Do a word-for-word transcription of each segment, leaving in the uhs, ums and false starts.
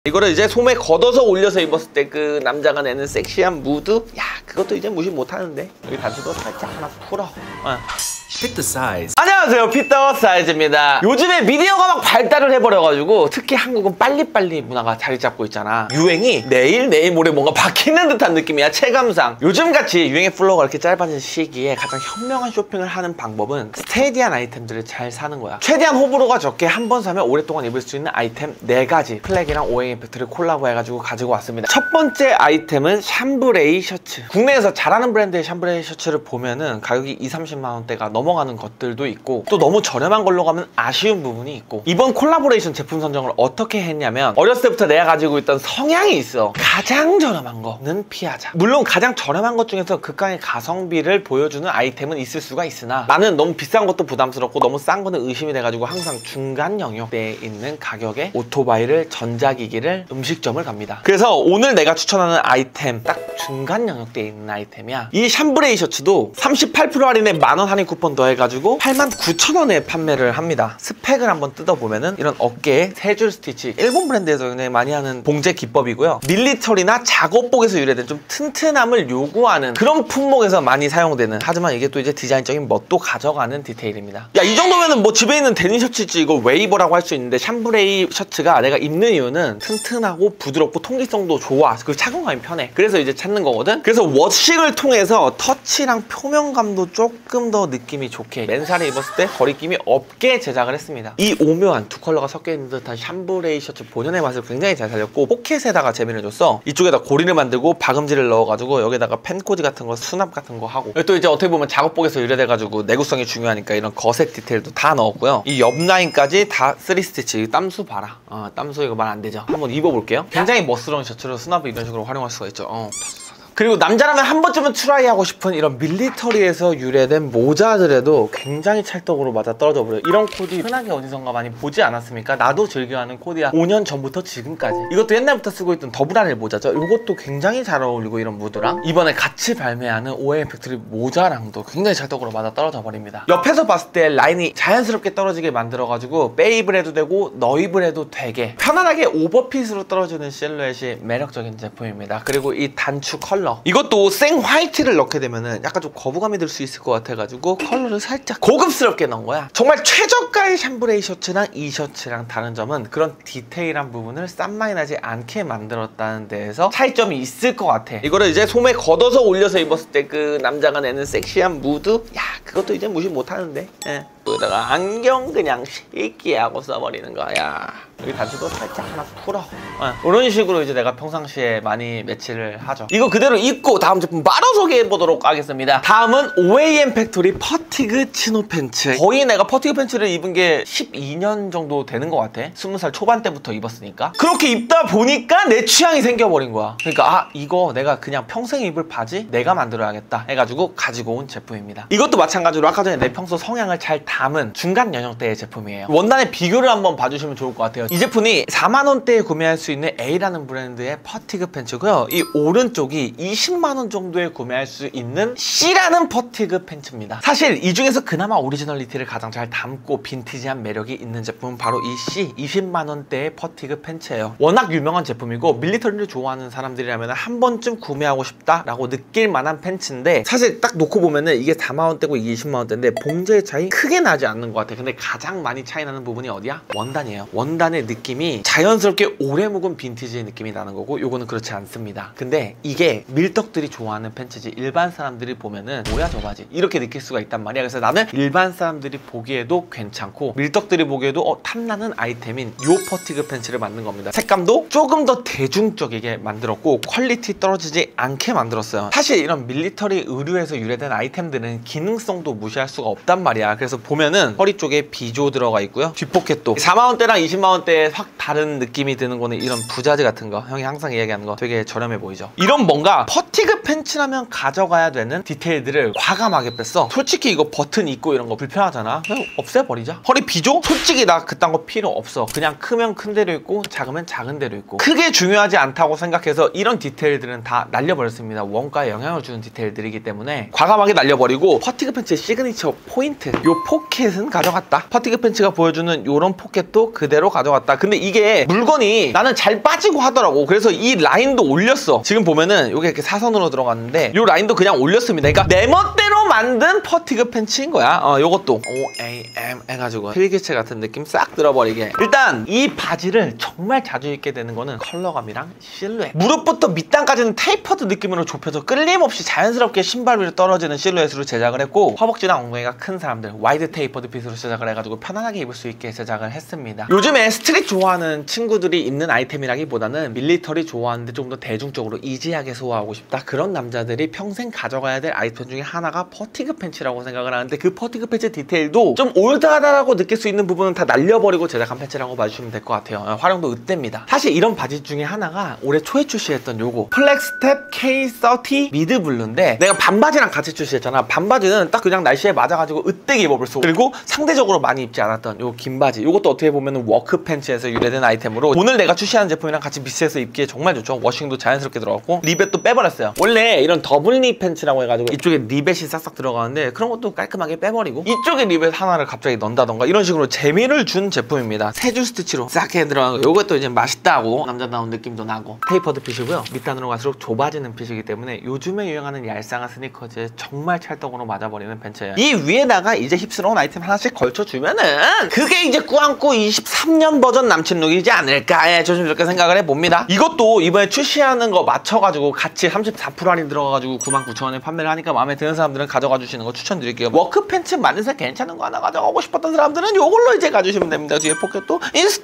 이거를 이제 소매 걷어서 올려서 입었을 때 그 남자가 내는 섹시한 무드? 야, 그것도 이제 무시 못하는데. 여기 단추도 살짝 하나 풀어. 어. Pick the size. 안녕하세요, 핏더 사이즈입니다. 요즘에 미디어가 막 발달을 해버려가지고 특히 한국은 빨리빨리 문화가 자리 잡고 있잖아. 유행이 내일 내일 모레 뭔가 바뀌는 듯한 느낌이야, 체감상. 요즘같이 유행의 플로우가 이렇게 짧아진 시기에 가장 현명한 쇼핑을 하는 방법은 스테디한 아이템들을 잘 사는 거야. 최대한 호불호가 적게 한 번 사면 오랫동안 입을 수 있는 아이템 네 가지 플렉이랑 오에이 임팩트를 콜라보해가지고 가지고 왔습니다. 첫 번째 아이템은 샴브레이 셔츠. 국내에서 잘하는 브랜드의 샴브레이 셔츠를 보면은 가격이 이삼십만 원대가 넘어가는 것들도 있고 또 너무 저렴한 걸로 가면 아쉬운 부분이 있고, 이번 콜라보레이션 제품 선정을 어떻게 했냐면 어렸을 때부터 내가 가지고 있던 성향이 있어. 가장 저렴한 거는 피하자. 물론 가장 저렴한 것 중에서 극강의 가성비를 보여주는 아이템은 있을 수가 있으나 나는 너무 비싼 것도 부담스럽고 너무 싼 거는 의심이 돼가지고 항상 중간 영역대에 있는 가격의 오토바이를, 전자기기를, 음식점을 갑니다. 그래서 오늘 내가 추천하는 아이템 딱 중간 영역대에 있는 아이템이야. 이 샴브레이 셔츠도 삼십팔 퍼센트 할인에 만원 할인 쿠폰 더해가지고 팔만 구천 원에 판매를 합니다. 스펙을 한번 뜯어보면은 이런 어깨에 세 줄 스티치, 일본 브랜드에서 굉장히 많이 하는 봉제 기법이고요. 밀리터리나 작업복에서 유래된 좀 튼튼함을 요구하는 그런 품목에서 많이 사용되는, 하지만 이게 또 이제 디자인적인 멋도 가져가는 디테일입니다. 야, 이 정도면은 뭐 집에 있는 데님 셔츠지 이거 왜 입어라고 할 수 있는데, 샴브레이 셔츠가 내가 입는 이유는 튼튼하고 부드럽고 통기성도 좋아. 그리고 착용감이 편해. 그래서 이제 찾는 거거든. 그래서 워싱을 통해서 터치랑 표면감도 조금 더 느낌이 좋게, 맨살에 입었을 때 거리낌이 없게 제작을 했습니다. 이 오묘한 두 컬러가 섞여 있는 듯한 샴브레이 셔츠 본연의 맛을 굉장히 잘 살렸고, 포켓에다가 재미를 줬어. 이쪽에다 고리를 만들고 박음질을 넣어가지고 여기다가 펜꽂이 같은 거, 수납 같은 거 하고, 또 이제 어떻게 보면 작업복에서 유래돼가지고 내구성이 중요하니까 이런 거색 디테일도 다 넣었고요. 이 옆 라인까지 다 쓰리 스티치. 땀수 봐라. 어, 땀수 이거 말 안 되죠. 한번 입어볼게요. 굉장히 멋스러운 셔츠로 수납을 이런 식으로 활용할 수가 있죠. 어. 그리고 남자라면 한 번쯤은 트라이 하고 싶은 이런 밀리터리에서 유래된 모자들에도 굉장히 찰떡으로 맞아 떨어져 버려요. 이런 코디 흔하게 어디선가 많이 보지 않았습니까? 나도 즐겨하는 코디야. 오 년 전부터 지금까지. 이것도 옛날부터 쓰고 있던 더블아닐 모자죠. 이것도 굉장히 잘 어울리고, 이런 무드랑 이번에 같이 발매하는 오에이 임팩트 모자랑도 굉장히 찰떡으로 맞아 떨어져 버립니다. 옆에서 봤을 때 라인이 자연스럽게 떨어지게 만들어가지고 빼입을 해도 되고 너입을 해도 되게 편안하게 오버핏으로 떨어지는 실루엣이 매력적인 제품입니다. 그리고 이 단추 컬러, 이것도 생 화이트를 넣게 되면은 약간 좀 거부감이 들 수 있을 것 같아가지고 컬러를 살짝 고급스럽게 넣은 거야. 정말 최저가의 샴브레이 셔츠랑 이 셔츠랑 다른 점은 그런 디테일한 부분을 싼 마이 나지 않게 만들었다는 데에서 차이점이 있을 것 같아. 이거를 이제 소매 걷어서 올려서 입었을 때 그 남자가 내는 섹시한 무드? 야, 그것도 이제 무시 못하는데. 예. 여기다가 안경 그냥 쉐이키 하고 써버리는 거야. 여기 단추도 살짝 하나 풀어. 어, 이런 식으로 이제 내가 평상시에 많이 매치를 하죠. 이거 그대로 입고 다음 제품 바로 소개해보도록 하겠습니다. 다음은 오에이엠 팩토리 퍼티그 치노 팬츠. 거의 내가 퍼티그 팬츠를 입은 게 십이 년 정도 되는 것 같아. 스무 살 초반 때부터 입었으니까. 그렇게 입다 보니까 내 취향이 생겨버린 거야. 그러니까 아, 이거 내가 그냥 평생 입을 바지 내가 만들어야겠다 해가지고 가지고 온 제품입니다. 이것도 마찬가지로 아까 전에 내 평소 성향을 잘 담은 중간 연령대의 제품이에요. 원단의 비교를 한번 봐주시면 좋을 것 같아요. 이 제품이 사만 원대에 구매할 수 있는 A라는 브랜드의 퍼티그 팬츠고요. 이 오른쪽이 이십만 원 정도에 구매할 수 있는 C라는 퍼티그 팬츠입니다. 사실 이 중에서 그나마 오리지널리티를 가장 잘 담고 빈티지한 매력이 있는 제품은 바로 이 C, 이십만 원대의 퍼티그 팬츠예요. 워낙 유명한 제품이고 밀리터리를 좋아하는 사람들이라면 한 번쯤 구매하고 싶다라고 느낄 만한 팬츠인데, 사실 딱 놓고 보면은 이게 사만 원대고 이게 이십만 원대인데 봉제의 차이 크게 나지 않는 것 같아. 근데 가장 많이 차이 나는 부분이 어디야? 원단이에요. 원단의 느낌이 자연스럽게 오래 묵은 빈티지의 느낌이 나는 거고, 요거는 그렇지 않습니다. 근데 이게 밀떡들이 좋아하는 팬츠지 일반 사람들이 보면은 뭐야 저 바지 이렇게 느낄 수가 있단 말이야. 그래서 나는 일반 사람들이 보기에도 괜찮고 밀떡들이 보기에도 어, 탐나는 아이템인 요 퍼티그 팬츠를 만든 겁니다. 색감도 조금 더 대중적이게 만들었고 퀄리티 떨어지지 않게 만들었어요. 사실 이런 밀리터리 의류에서 유래된 아이템들은 기능성도 무시할 수가 없단 말이야. 그래서 보면은 허리 쪽에 비조 들어가 있고요. 뒷포켓도 사만 원대랑 이십만 원대에 확 다른 느낌이 드는 거는 이런 부자재 같은 거, 형이 항상 이야기하는 거 되게 저렴해 보이죠. 이런 뭔가 퍼티그 팬츠라면 가져가야 되는 디테일들을 과감하게 뺐어. 솔직히 이거 버튼 있고 이런 거 불편하잖아. 그냥 없애버리자. 허리 비조? 솔직히 나 그딴 거 필요 없어. 그냥 크면 큰 대로 있고 작으면 작은 대로 있고 크게 중요하지 않다고 생각해서 이런 디테일들은 다 날려버렸습니다. 원가에 영향을 주는 디테일들이기 때문에 과감하게 날려버리고 퍼티그 팬츠의 시그니처 포인트, 요 포 포켓은 가져갔다. 퍼티그 팬츠가 보여주는 이런 포켓도 그대로 가져갔다. 근데 이게 물건이 나는 잘 빠지고 하더라고. 그래서 이 라인도 올렸어. 지금 보면은 이게 이렇게 사선으로 들어갔는데 이 라인도 그냥 올렸습니다. 그러니까 내 멋대로 만든 퍼티그 팬츠인 거야. 어, 요것도 오 에이 엠 해가지고 필기체 같은 느낌 싹 들어버리게. 일단 이 바지를 정말 자주 입게 되는 거는 컬러감이랑 실루엣. 무릎부터 밑단까지는 테이퍼드 느낌으로 좁혀서 끌림없이 자연스럽게 신발 위로 떨어지는 실루엣으로 제작을 했고, 허벅지나 엉덩이가 큰 사람들 와이드 테이퍼드 핏으로 제작을 해가지고 편안하게 입을 수 있게 제작을 했습니다. 요즘에 스트릿 좋아하는 친구들이 입는 아이템이라기보다는 밀리터리 좋아하는데 좀 더 대중적으로 이지하게 소화하고 싶다, 그런 남자들이 평생 가져가야 될 아이템 중에 하나가 퍼티그 팬츠라고 생각을 하는데, 그 퍼티그 팬츠 디테일도 좀 올드하다라고 느낄 수 있는 부분은 다 날려버리고 제작한 팬츠라고 봐주시면 될 것 같아요. 활용도 으뜸입니다. 사실 이런 바지 중에 하나가 올해 초에 출시했던 요거 플렉스텝 케이 서티 미드블루인데, 내가 반바지랑 같이 출시했잖아. 반바지는 딱 그냥 날씨에 맞아가지고 으뜨게 입어볼 수, 그리고 상대적으로 많이 입지 않았던 요 긴 바지, 요것도 어떻게 보면 워크 팬츠에서 유래된 아이템으로 오늘 내가 출시하는 제품이랑 같이 믹스해서 입기에 정말 좋죠. 워싱도 자연스럽게 들어갔고, 리벳도 빼버렸어요. 원래 이런 더블 립 팬츠라고 해가지고 이쪽에 리벳이 싹싹 들어가는데 그런 것도 깔끔하게 빼버리고 이쪽에 리벳 하나를 갑자기 넣는다던가 이런 식으로 재미를 준 제품입니다. 세 줄 스티치로 싹 해 들어가고, 요것도 이제 맛있다고 남자다운 느낌도 나고, 테이퍼드 핏이고요. 밑단으로 갈수록 좁아지는 핏이기 때문에 요즘에 유행하는 얄쌍한 스니커즈에 정말 찰떡으로 맞아버리는 팬츠예요. 이 위에다가 이제 힙스러운 아이템 하나씩 걸쳐주면은 그게 이제 꾸안꾸 이십삼 년 버전 남친 룩이지 않을까, 예, 조심스럽게 생각을 해봅니다. 이것도 이번에 출시하는 거 맞춰가지고 같이 삼십사 퍼센트 할인 들어가가지고 구만 구천 원에 판매를 하니까 마음에 드는 사람들은 가져가 주시는 거 추천드릴게요. 워크 팬츠 만드서 괜찮은 거 하나 가져가고 싶었던 사람들은 요걸로 이제 가주시면 됩니다. 뒤에 포켓도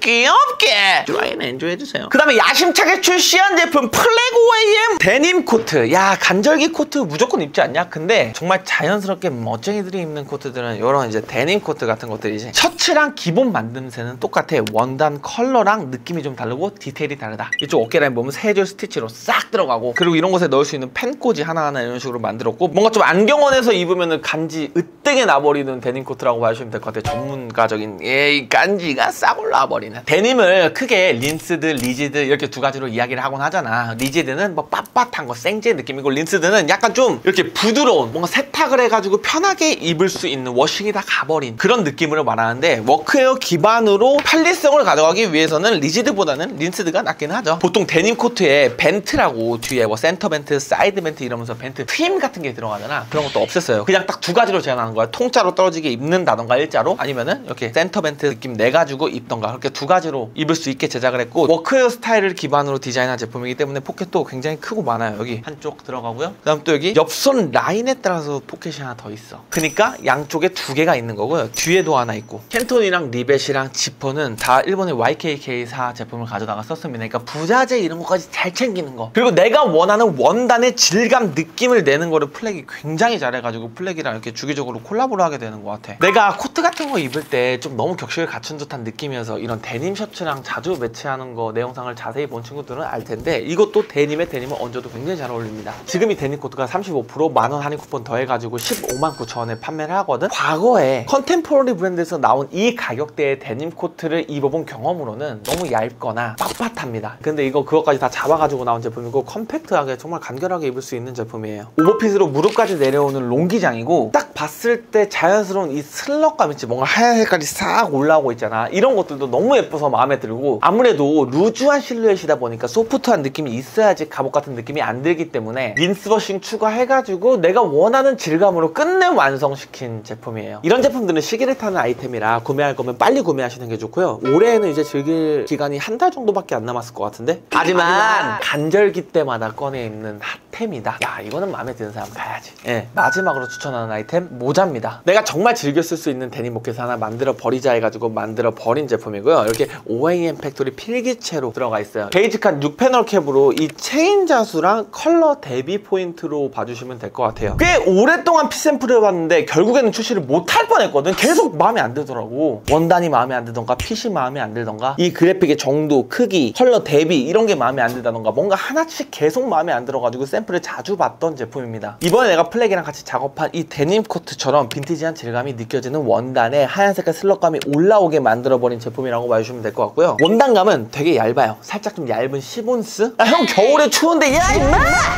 귀엽게 좋아요는 엔조이 해주세요. 그 다음에 야심차게 출시한 제품 플래그 오에이엠 데님 코트. 야, 간절기 코트 무조건 입지 않냐? 근데 정말 자연스럽게 멋쟁이들이 입는 코트들은 요런 이제 데님 코트 같은 것들이지, 셔츠랑 기본 만듦새는 똑같아. 원단 컬러랑 느낌이 좀 다르고 디테일이 다르다. 이쪽 어깨 라인 보면 세 줄 스티치로 싹 들어가고, 그리고 이런 곳에 넣을 수 있는 펜꽂이 하나하나 이런 식으로 만들었고, 뭔가 좀 안경원에서 입으면은 간지 으뜨게 나버리는 데님 코트라고 봐주시면 될 것 같아요. 전문가적인 이 간지가 싹 올라와버리는. 데님을 크게 린스드, 리지드 이렇게 두 가지로 이야기를 하곤 하잖아. 리지드는 뭐 빳빳한 거 생제 느낌이고, 린스드는 약간 좀 이렇게 부드러운, 뭔가 세탁을 해가지고 편하게 입을 수 있는, 워싱이 다 가버린 그런 느낌으로 말하는데, 워크웨어 기반으로 편리성을 가져가기 위해서는 리지드보다는 린스드가 낫긴 하죠. 보통 데님 코트에 벤트라고 뒤에 뭐 센터 벤트, 사이드 벤트 이러면서 벤트 트임 같은 게 들어가잖아. 그런 것도 없앴어요. 그냥 딱 두 가지로 제한하는 거야. 통짜로 떨어지게 입는다던가 일자로, 아니면은 이렇게 센터 벤트 느낌 내가지고 입던가, 그렇게 두 가지로 입을 수 있게 제작을 했고, 워크웨어 스타일을 기반으로 디자인한 제품이기 때문에 포켓도 굉장히 크고 많아요. 여기 한쪽 들어가고요. 그 다음 또 여기 옆선 라인에 따라서 포켓이 하나 더 있어. 그러니까 양쪽에 두 개가 있는 거고요. 뒤에도 하나 있고, 캔톤이랑 리벳이랑 지퍼는 다 일본의 와이케이케이사 제품을 가져다가 썼습니다. 그러니까 부자재 이런 것까지 잘 챙기는 거, 그리고 내가 원하는 원단의 질감 느낌을 내는 거를 플렉이 굉장히 잘해가지고 플렉이랑 이렇게 주기적으로 콜라보를 하게 되는 것 같아. 내가 코트 같은 거 입을 때 좀 너무 격식을 갖춘 듯한 느낌이어서 이런 데님 셔츠랑 자주 매치하는 거 내 영상을 자세히 본 친구들은 알 텐데, 이것도 데님에 데님을 얹어도 굉장히 잘 어울립니다. 지금 이 데님 코트가 삼십오 퍼센트 만원 할인 쿠폰 더해가지고 십오만 구천 원에 판매를 하거든. 과거에 컨템포러리 브랜드에서 나온 이 가격대의 데님 코트를 입어본 경험으로는 너무 얇거나 빳빳합니다. 근데 이거 그것까지 다 잡아가지고 나온 제품이고, 컴팩트하게 정말 간결하게 입을 수 있는 제품이에요. 오버핏으로 무릎까지 내려오는 롱기장이고, 딱 봤을 때 자연스러운 이 슬럭감 있지, 뭔가 하얀 색깔이 싹 올라오고 있잖아. 이런 것들도 너무 예뻐서 마음에 들고, 아무래도 루즈한 실루엣이다 보니까 소프트한 느낌이 있어야지 갑옷 같은 느낌이 안 들기 때문에 린스워싱 추가해가지고 내가 원하는 질감으로 끝내 완성시킨 제품이에요. 이런 제품들은 시기를 타는 아이템이라 구매할 거면 빨리 구매하시는 게 좋고요. 올해는 이제 즐길 기간이 한 달 정도밖에 안 남았을 것 같은데, 하지만 간절기 때마다 꺼내 입는 핫템이다. 야, 이거는 마음에 드는 사람 가야지. 예, 마지막으로 추천하는 아이템 모자입니다. 내가 정말 즐겨 쓸 수 있는 데님 모켓 하나 만들어 버리자 해가지고 만들어 버린 제품이고요. 이렇게 오에이엠 팩토리 필기체로 들어가 있어요. 베이직한 육 패널 캡으로 이 체인 자수랑 컬러 대비 포인트로 봐주시면 될 것 같아요. 꽤 오랫동안 핏샘플을 해봤는데 결국에는 출시를 못할 뻔했거든. 계속 마음에 안 들더라고. 원단이 마음에 안 들던가, 핏이 마음에 안 들던가, 이 그래픽의 정도, 크기, 컬러 대비 이런 게 마음에 안 들다던가, 뭔가 하나씩 계속 마음에 안 들어가지고 샘플을 자주 봤던 제품입니다. 이번에 내가 플렉이랑 같이 작업한 이 데님 코트처럼 빈티지한 질감이 느껴지는 원단에 하얀 색깔 슬럭감이 올라오게 만들어버린 제품이라고 봐주시면 될 것 같고요. 원단감은 되게 얇아요. 살짝 좀 얇은 십 온스? 아, 형 겨울에 추운데 야 임마!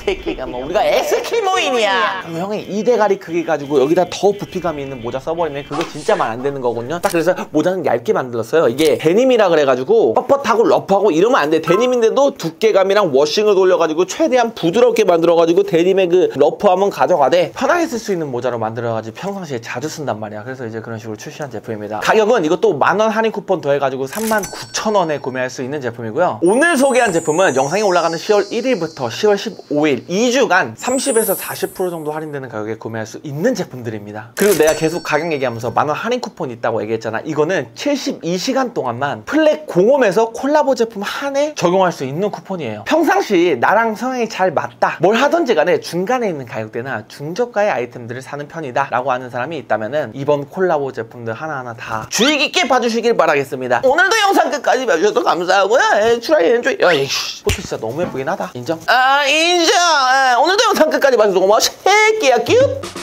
새끼가 뭐 우리가 에스키모인이야. 그럼 형이 이 대가리 크기 가지고 여기다 더 부피감이 있는 모자 써버리면 그거 진짜 말 안 되는 거거든요. 딱 그래서 모자는 얇게 만들었어요. 이게 데님이라 그래가지고 뻣뻣하고 러프하고 이러면 안 돼. 데님인데도 두께감이랑 워싱을 돌려가지고 최대한 부드럽게 만들어가지고 데님의 그 러프함은 가져가되 편하게 쓸 수 있는 모자로 만들어가지고 평상시에 자주 쓴단 말이야. 그래서 이제 그런 식으로 출시한 제품입니다. 가격은 이것도 만원 할인 쿠폰 더해가지고 삼만 구천 원에 구매할 수 있는 제품이고요. 오늘 소개한 제품은 영상이 올라가는 시월 일일부터 시월 십오일 이 주간 삼십에서 사십 퍼센트 정도 할인되는 가격에 구매할 수 있는 제품들입니다. 그리고 내가 계속 가격 얘기하면서 만원 할인 쿠폰 있다고 얘기했잖아. 이거는 칠십이 시간 동안만 플렉 공홈에서 콜라보 제품 한 해 적용할 수 있는 쿠폰이에요. 평상시 나랑 성향이 잘 맞다, 뭘 하던지 간에 중간에 있는 가격대나 중저가의 아이템들을 사는 편이다 라고 하는 사람이 있다면은 이번 콜라보 제품들 하나하나 다 주의 깊게 봐주시길 바라겠습니다. 오늘도 영상 끝까지 봐주셔서 감사하고요. 에이, 추라이 엔조이. 야, 이씨, 포트 진짜 너무 예쁘긴 하다. 인정? 아, 인정. 에, 오늘도 영상 끝까지 봐주셔서 고마워. 새끼야, 큐.